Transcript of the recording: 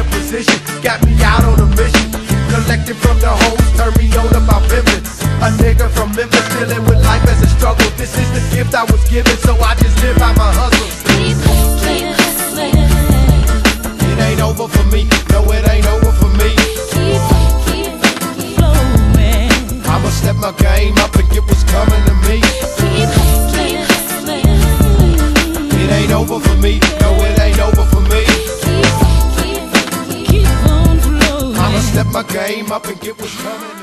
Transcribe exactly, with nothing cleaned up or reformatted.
a position, got me out on a mission. Collecting from the hoes, turn me on about pimpin'. A nigga from Memphis dealing with life as a struggle. This is the gift I was given, so I just live by my hustle. Keep, keep hustling. It ain't over for me, no it ain't over for me. Keep, keep flowing. I'ma step my game up and get what's coming to me. Keep, keep hustling. It ain't over for me, no it ain't over for me. Keep, keep, keep on flowing. I'ma step my game up and get what's coming to me.